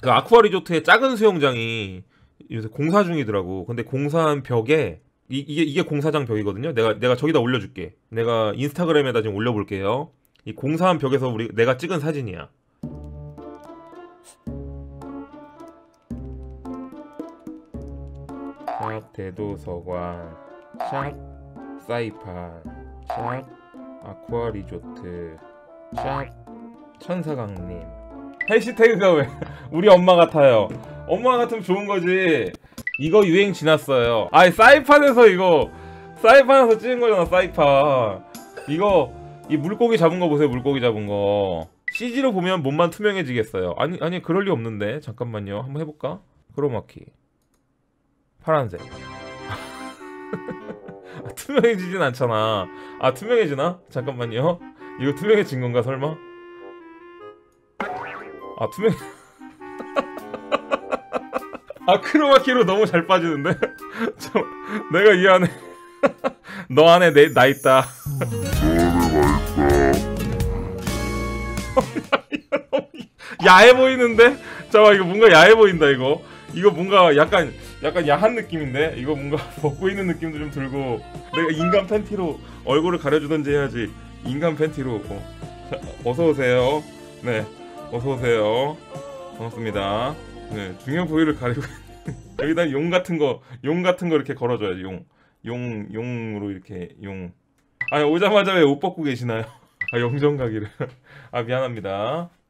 그 아쿠아 리조트의 작은 수영장이 요새 공사 중이더라고. 근데 공사한 벽에 이게 공사장 벽이거든요. 내가 저기다 올려줄게. 내가 인스타그램에다 지금 올려볼게요. 이 공사한 벽에서 내가 찍은 사진이야. 샵 대도서관, 샵 사이판, 샵 아쿠아 리조트, 샵 천사강님. 해시태그가 왜 우리 엄마 같아요. 엄마 같으면 좋은 거지. 이거 유행 지났어요. 아이 사이판에서 찍은 거잖아. 사이판 이거 이 물고기 잡은 거 보세요. 물고기 잡은 거 CG로 보면 몸만 투명해지겠어요. 아니 그럴 리 없는데. 잠깐만요. 한번 해볼까? 크로마키 파란색. 투명해지진 않잖아. 아 투명해지나? 잠깐만요. 이거 투명해진 건가 설마? 아 투명. 아 크로마키로 너무 잘 빠지는데? 내가 이 안에 너 안에 나 있다. 야해 보이는데? 잠깐 이거 뭔가 야해 보인다. 이거 뭔가 약간 야한 느낌인데? 이거 뭔가 벗고 있는 느낌도 좀 들고. 내가 인간 팬티로 얼굴을 가려주던지 해야지. 인간 팬티로. 어서오세요. 네 어서오세요. 반갑습니다. 네 중요 부위를 가리고 여기다 용 같은 거 이렇게 걸어줘야지. 용으로 이렇게 용. 아니 오자마자 왜 옷 벗고 계시나요? 아 영정가기를. 아 미안합니다.